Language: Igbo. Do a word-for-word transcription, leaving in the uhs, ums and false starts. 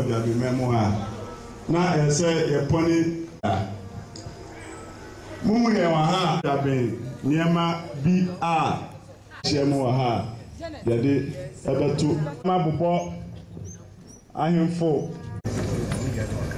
biabi memo ha na ese yeponi mumu ye wa ha biabi niema bi a chemu wa ha yade ebetu ma bobo ahemfo